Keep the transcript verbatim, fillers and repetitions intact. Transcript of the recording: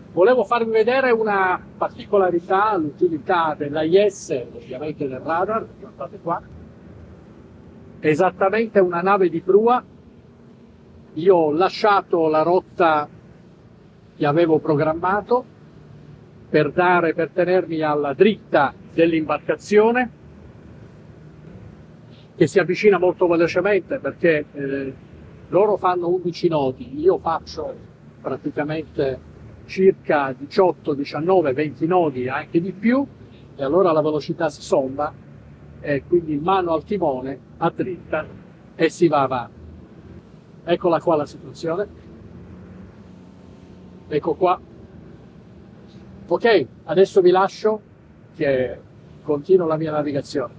Volevo farvi vedere una particolarità, l'utilità dell'A I S, ovviamente del radar, guardate qua, esattamente una nave di prua. Io ho lasciato la rotta che avevo programmato per dare, per tenermi alla dritta dell'imbarcazione, che si avvicina molto velocemente perché eh, loro fanno undici nodi, io faccio praticamente circa diciotto, diciannove, venti nodi, anche di più, e allora la velocità si somma e quindi mano al timone, a dritta, e si va avanti. Eccola qua la situazione. Ecco qua. Ok, adesso vi lascio che continuo la mia navigazione.